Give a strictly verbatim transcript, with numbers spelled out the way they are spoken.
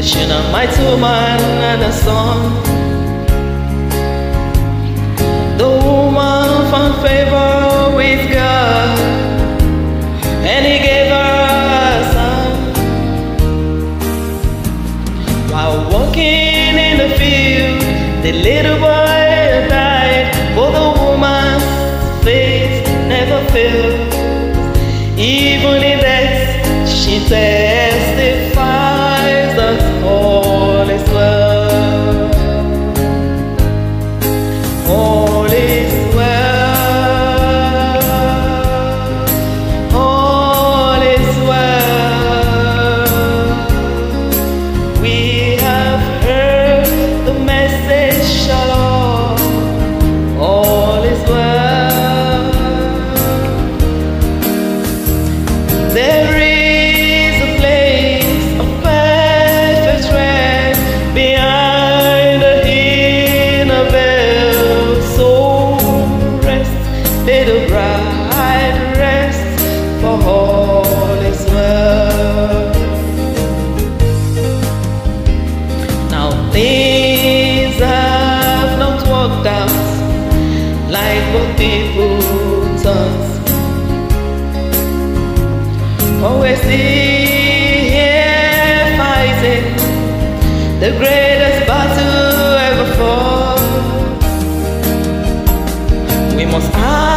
Shunammite woman and a son. The woman found favor with God, and He gave her a son. While walking in the field, the little boy died, but the woman's faith never failed. Even in death, she testifies that all is well. All is well. All is well. We have heard the message, Shalom. All is well. There is a place of perfect rest behind the inner veil. So rest, little bride, rest, for all is well. Now things have not worked out like what people thought. Oh, we're still here fighting the greatest battle ever fought. We must